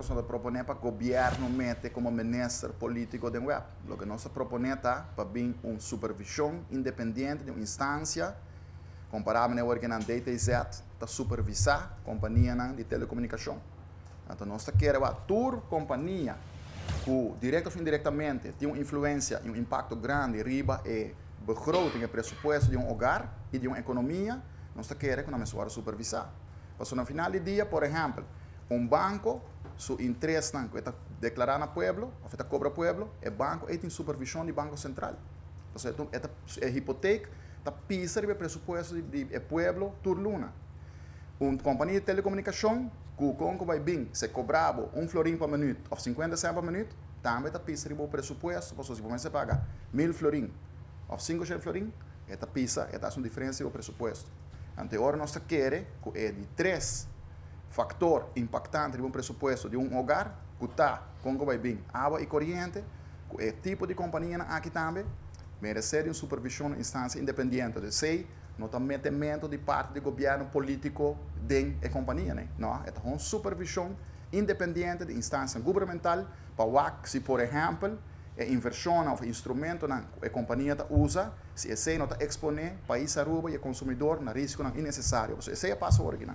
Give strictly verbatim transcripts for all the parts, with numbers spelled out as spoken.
se propone para gobierno mete como ministro político de web. Lo que nos propone está para vir una supervisión independiente de una instancia comparado com o que na D T Z está supervisar companhia de telecomunicação. Então nós queremos a toda companhia que direto ou indiretamente tem uma influência e um impacto grande riba e begroting e pressuposto de um hogar e de uma economia, nós queremos que nós vamos supervisar. Porque no final do dia, por exemplo, um banco, su interesse que está declarado no pueblo, ou está cobra pueblo, é banco e tem supervisão do Banco Central. Então, é hipoteca, está pisa o pressuposto do pueblo turluna. Uma companhia de telecomunicação, que o conco vai vir, se cobrava um florim por minuto, ou cinquenta centavos por minuto, também está pisa o pressuposto, porque se você paga mil florim, ou cinco florim, está pisa, está uma diferença no pressuposto. Então, agora nós queremos que é de três fatores impactantes de um pressuposto de um hogar, que está, conco vai vir, água e corrente, que é tipo de companhia aqui também, merecer uma supervisão em instância independente, de sei, não está metimento de parte do governo político de a companhia, né? Não, é uma supervisão independente de instância governamental para se, por exemplo, a inversão ou instrumento que a companhia usa, se esse não está exponer país aruba e o consumidor na risco não innecessário. Esse é passo agora.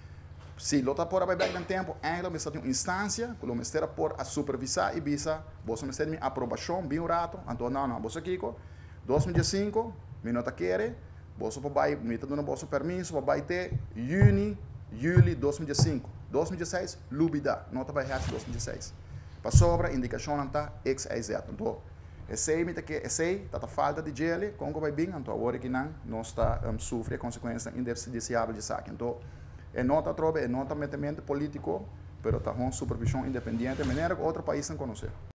Se lo está por abaixo no tempo, ainda você tem uma instância que você está por a supervisar e visa, você tem uma aprovação bem rato, então não, não, você aqui, dois mil e cinco, me nota quer, você vai me dando um permisso, vai ter junho, julho de dois mil e cinco, dois mil e seis, lubida, nota vai reais dois mil e seis. Para sobra, indicação não está X, Y, Z. Então, esse aí, esse aí, está falta de gel, como vai bem, então agora que não, nós está um, sofre consequências indesejáveis de saque. Então, é nota trobe, é nota metimento político, mas está com supervisão independente, de maneira que outro país não conhece.